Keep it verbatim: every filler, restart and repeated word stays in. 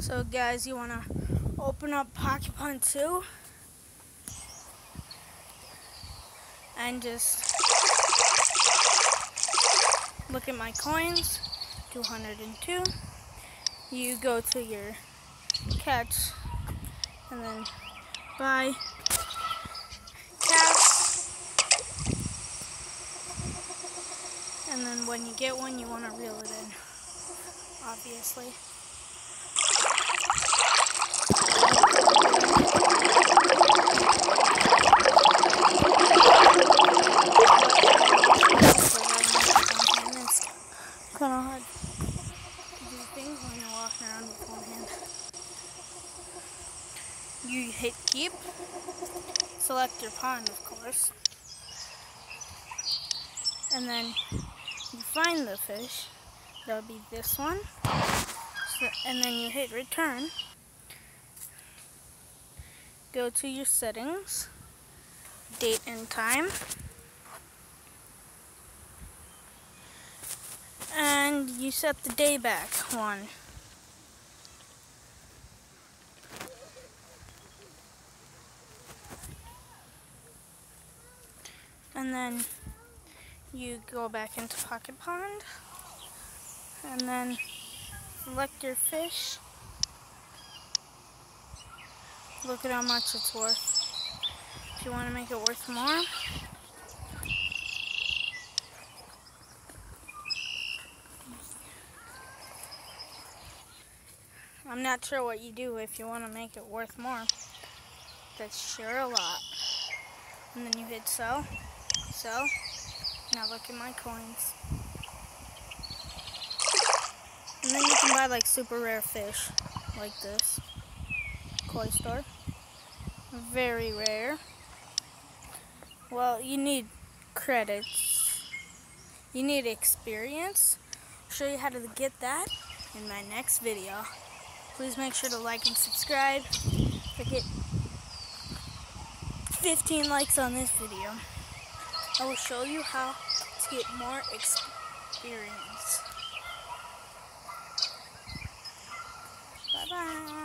So guys, you want to open up Pocket Pond two and just look at my coins, two hundred two. You go to your catch and then buy cash. And then when you get one, you want to reel it in, obviously. Kind of hard to do things when you're walking around with one hand. You hit keep, select your pond, of course, and then you find the fish. That would be this one, so, and then you hit return. Go to your settings, date and time, and you set the day back one. And then you go back into Pocket Pond, and then select your fish. Look at how much it's worth. If you want to make it worth more, I'm not sure what you do if you want to make it worth more. That's sure a lot. And then you hit sell. Sell. Now look at my coins. And then you can buy like super rare fish, like this. Koi Star. Very rare. Well, you need credits. You need experience. I'll show you how to get that in my next video. Please make sure to like and subscribe. If I get fifteen likes on this video, I will show you how to get more experience. Bye-bye.